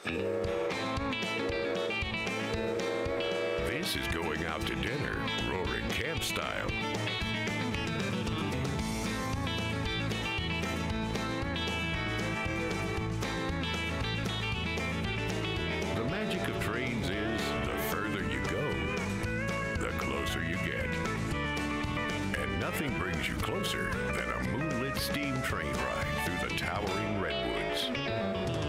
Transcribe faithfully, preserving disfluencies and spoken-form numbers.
This is going out to dinner, roaring camp style. The magic of trains is the further you go, the closer you get. And nothing brings you closer than a moonlit steam train ride through the towering redwoods.